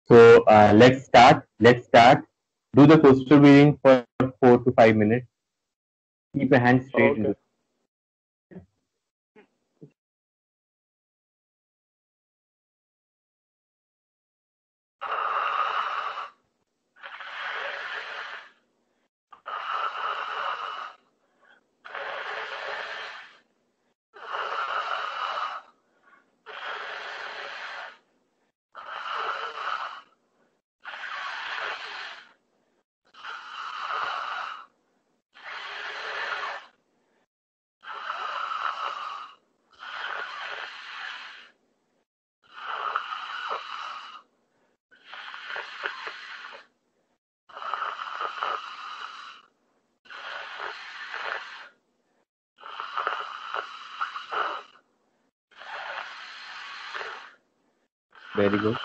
So let's start. Let's start. Do the coastal breathing for 4 to 5 minutes. Keep your hands straight into. Okay. Very good.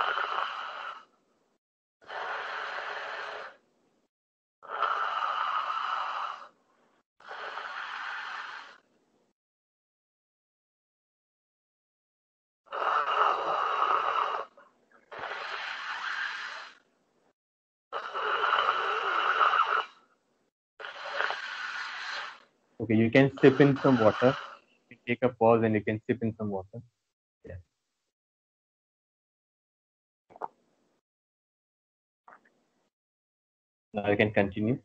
Okay, you can sip in some water. You can take a pause and you can sip in some water. Yeah. Now you can continue.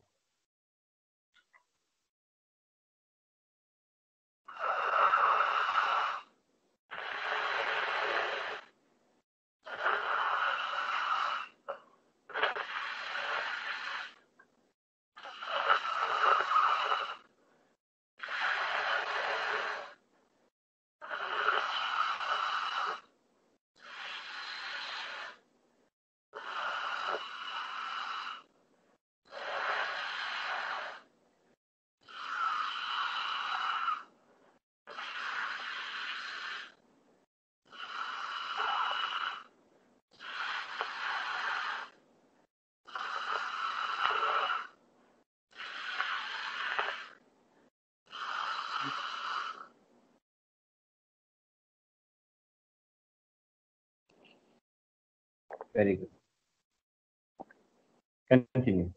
Very good. Continue.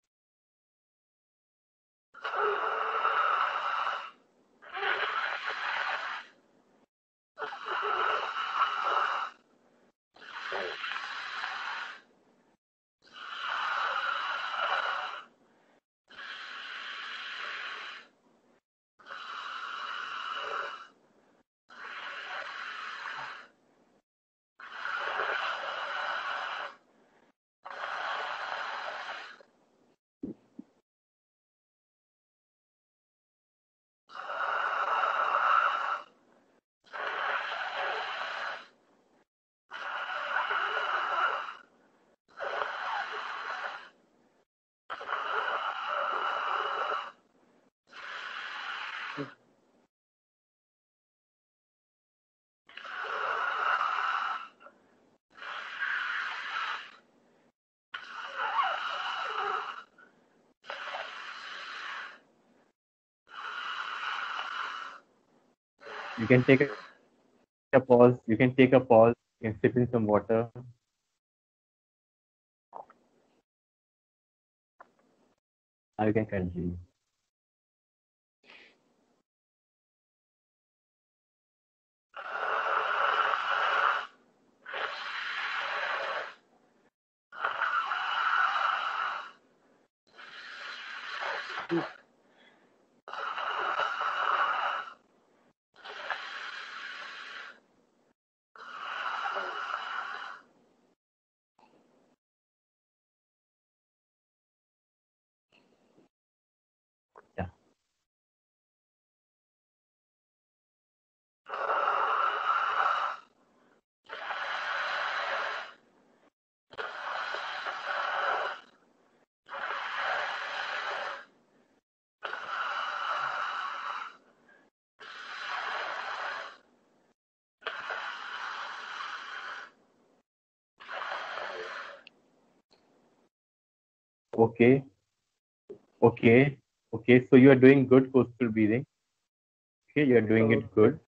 You can take a pause. You can take a pause. You can sip in some water. Now you can continue. Yeah. Okay. Okay. Okay. So you are doing good coastal breathing. Okay, you are doing it Okay. good.